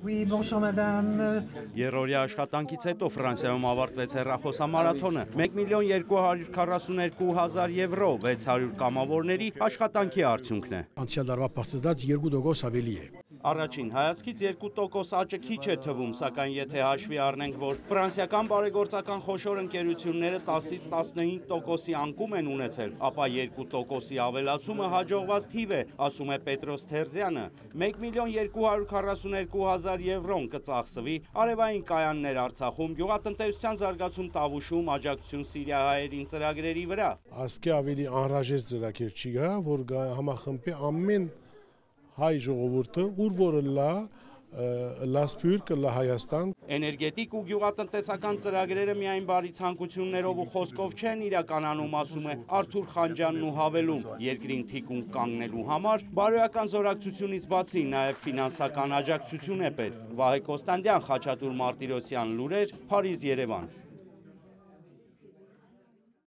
Oui, bonjour madame. Երրորդյա աշխատանքից հետո Ֆրանսիայում ավարտվեց հեռախոսամարաթոնը 1.242.000 եվրո 600 կամավորների աշխատանքի արդյունքն է։ Անցյալ տարվա փաստադարձ 2% ավելի է։ Առաջին հայացքից 2% աճը քիչ է թվում, սակայն եթե հաշվի առնենք, որ ֆրանսիական բարեգործական խոշոր ընկերությունները 10-ից 15%-ի անկում են ունեցել, ապա 2%-ի ավելացումը հաջողված թիվ է, ասում է Պետրոս Թերզյանը։ 1.242.000 եվրոն կծախսվի արևային կայաններ Արցախում, գյուղատնտեսության զարգացում Տավուշում, աջակցություն սիրիահայերին ծրագրերի վրա։ Ասկե ավելի անհրաժեշտ ծրագիր չի գա, որ համախմբի ամեն հայ ժողովուրդը, ուր որը լա Սփյուռք, լա Հայաստան։ Էներգետիկ ու գյուղատնտեսական ծրագրերը միայն բարի ցանկություններով ու խոսքով չեն իրականանում, ասում է Արթուր Խանջյանն ու հավելում, երկրին թիկունք կանգնելու համար բարոյական զորակցությունից բացի նաև ֆինանսական աջակցություն է պետք։ Վահե Կոստանդյան, Խաչատուր Մարտիրոսյան, լուրեր, Փարիզ, Երևան։